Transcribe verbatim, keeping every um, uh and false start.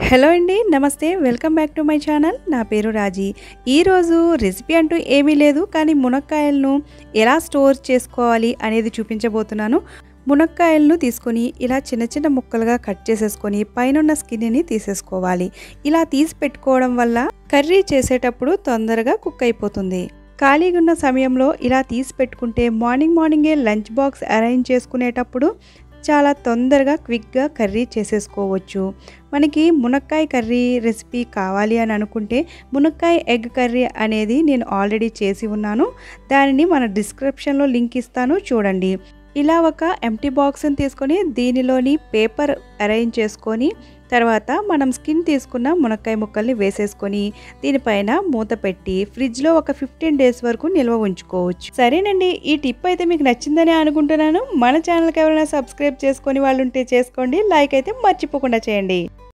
Hello అండి, నమస్తే. Welcome back to my channel. నా పేరు రాజీ. ఈరోజు రెసిపీ అంటూ ఏమీ లేదు, కానీ మునక్కాయలను ఎలా స్టోర్ చేసుకోవాలి అనేది చూపించబోతున్నాను. మునక్కాయలను తీసుకొని ఇలా చిన్న చిన్న ముక్కలుగా కట్ చేసేసుకొని పైనున్న స్కిన్ని తీసేసుకోవాలి. ఇలా తీసి పెట్టుకోవడం వల్ల కర్రీ చేసేటప్పుడు తొందరగా కుక్ అయిపోతుంది. ఖాళీగా ఉన్న సమయంలో ఇలా తీసి పెట్టుకుంటే మార్నింగ్ మార్నింగే లంచ్ బాక్స్ అరేంజ్ చేసుకునేటప్పుడు చాలా తొందరగా క్విక్గా కర్రీ చేసేసుకోవచ్చు. మనకి మునక్కాయ కర్రీ రెసిపీ కావాలి అని అనుకుంటే మునక్కాయ ఎగ్ కర్రీ అనేది నేను ఆల్రెడీ చేసి ఉన్నాను. దానిని మన డిస్క్రిప్షన్లో లింక్ ఇస్తాను, చూడండి. ఇలా ఒక ఎంటీ బాక్స్ని తీసుకొని దీనిలోని పేపర్ అరేంజ్ చేసుకొని తర్వాత మనం స్కిన్ తీసుకున్న మునక్కాయ ముక్కల్ని వేసేసుకొని దీనిపైన మూత పెట్టి ఫ్రిడ్జ్లో ఒక ఫిఫ్టీన్ డేస్ వరకు నిల్వ ఉంచుకోవచ్చు. సరేనండి, ఈ టిప్ అయితే మీకు నచ్చిందని అనుకుంటున్నాను. మన ఛానల్కి ఎవరైనా సబ్స్క్రైబ్ చేసుకొని వాళ్ళు ఉంటే చేసుకోండి. లైక్ అయితే మర్చిపోకుండా చేయండి.